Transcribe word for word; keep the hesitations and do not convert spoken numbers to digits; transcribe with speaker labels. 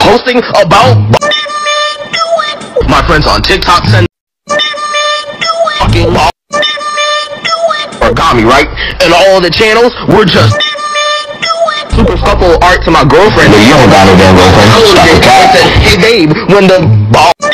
Speaker 1: posting about my friends on TikTok send fucking origami, right? And all the channels were just super couple art to my girlfriend.
Speaker 2: You don't got no damn girlfriend.
Speaker 1: I said, hey babe, when the ball